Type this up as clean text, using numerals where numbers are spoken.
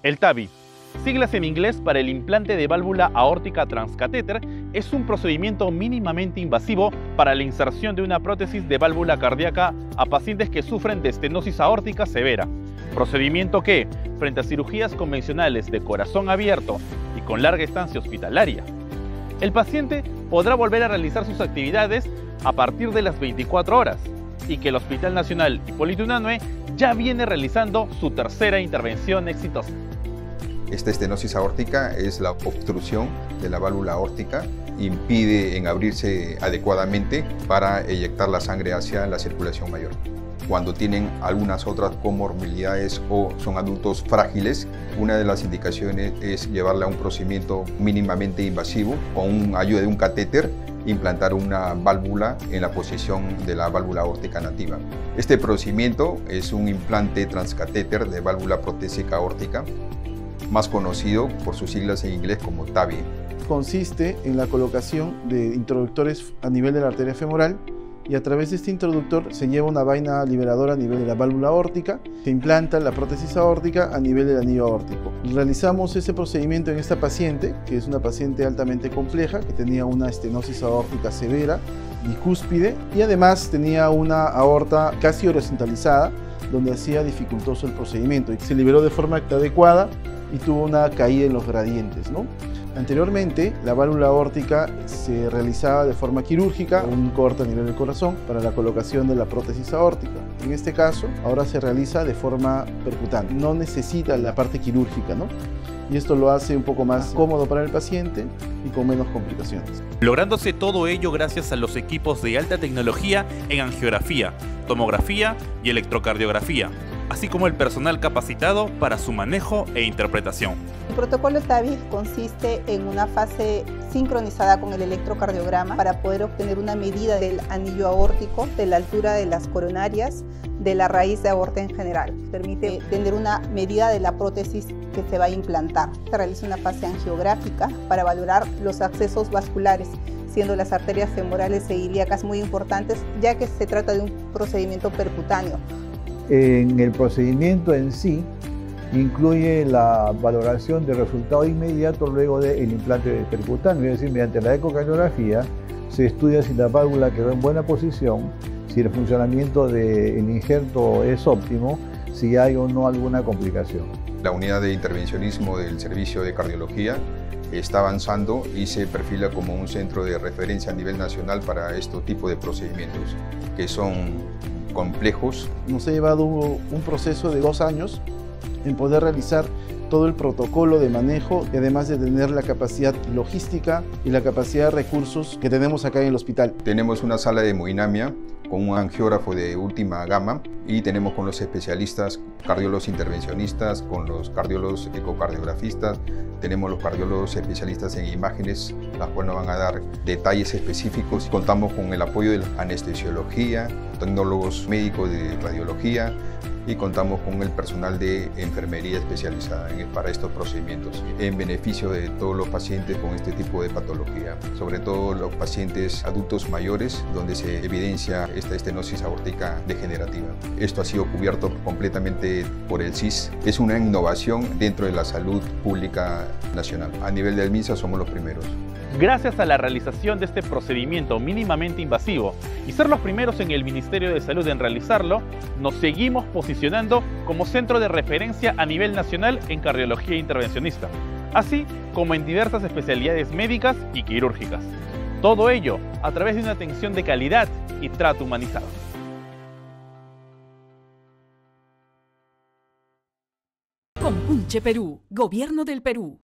El TAVI, siglas en inglés para el implante de válvula aórtica transcatéter, es un procedimiento mínimamente invasivo para la inserción de una prótesis de válvula cardíaca a pacientes que sufren de estenosis aórtica severa. Procedimiento que, frente a cirugías convencionales de corazón abierto y con larga estancia hospitalaria, el paciente podrá volver a realizar sus actividades a partir de las 24 horas y que el Hospital Nacional Hipólito Unanue ya viene realizando su tercera intervención exitosa. Esta estenosis aórtica es la obstrucción de la válvula aórtica, impide en abrirse adecuadamente para eyectar la sangre hacia la circulación mayor. Cuando tienen algunas otras comorbilidades o son adultos frágiles, una de las indicaciones es llevarla a un procedimiento mínimamente invasivo con ayuda de un catéter, implantar una válvula en la posición de la válvula aórtica nativa. Este procedimiento es un implante transcatéter de válvula protésica aórtica, más conocido por sus siglas en inglés como TAVI. Consiste en la colocación de introductores a nivel de la arteria femoral y a través de este introductor se lleva una vaina liberadora a nivel de la válvula aórtica, se implanta la prótesis aórtica a nivel del anillo aórtico. Realizamos ese procedimiento en esta paciente, que es una paciente altamente compleja, que tenía una estenosis aórtica severa, bicúspide, y además tenía una aorta casi horizontalizada, donde hacía dificultoso el procedimiento y se liberó de forma adecuada y tuvo una caída en los gradientes, ¿no? Anteriormente, la válvula aórtica se realizaba de forma quirúrgica, un corte a nivel del corazón para la colocación de la prótesis aórtica. En este caso, ahora se realiza de forma percutánea, no necesita la parte quirúrgica, ¿no? Y esto lo hace un poco más cómodo para el paciente y con menos complicaciones. Lográndose todo ello gracias a los equipos de alta tecnología en angiografía, tomografía y electrocardiografía, así como el personal capacitado para su manejo e interpretación. El protocolo TAVI consiste en una fase sincronizada con el electrocardiograma para poder obtener una medida del anillo aórtico, de la altura de las coronarias, de la raíz de aorta en general. Permite tener una medida de la prótesis que se va a implantar. Se realiza una fase angiográfica para valorar los accesos vasculares, siendo las arterias femorales e ilíacas muy importantes, ya que se trata de un procedimiento percutáneo. En el procedimiento en sí, incluye la valoración de resultado inmediato luego del implante percutáneo, es decir, mediante la ecocardiografía se estudia si la válvula quedó en buena posición, si el funcionamiento del injerto es óptimo, si hay o no alguna complicación. La unidad de intervencionismo del servicio de cardiología está avanzando y se perfila como un centro de referencia a nivel nacional para este tipo de procedimientos, que son complejos. Nos ha llevado un proceso de 2 años en poder realizar todo el protocolo de manejo y además de tener la capacidad logística y la capacidad de recursos que tenemos acá en el hospital. Tenemos una sala de hemodinamia con un angiógrafo de última gama y tenemos con los especialistas, cardiólogos intervencionistas, con los cardiólogos ecocardiografistas, tenemos los cardiólogos especialistas en imágenes, las cuales nos van a dar detalles específicos. Contamos con el apoyo de la anestesiología, tecnólogos médicos de radiología y contamos con el personal de enfermería especializada para estos procedimientos en beneficio de todos los pacientes con este tipo de patología, sobre todo los pacientes adultos mayores donde se evidencia esta estenosis aórtica degenerativa. Esto ha sido cubierto completamente por el CIS. Es una innovación dentro de la salud pública nacional. A nivel del MINSA somos los primeros. Gracias a la realización de este procedimiento mínimamente invasivo y ser los primeros en el Ministerio de Salud en realizarlo, nos seguimos posicionando como centro de referencia a nivel nacional en cardiología intervencionista, así como en diversas especialidades médicas y quirúrgicas. Todo ello a través de una atención de calidad y trato humanizado. Compunche Perú, Gobierno del Perú.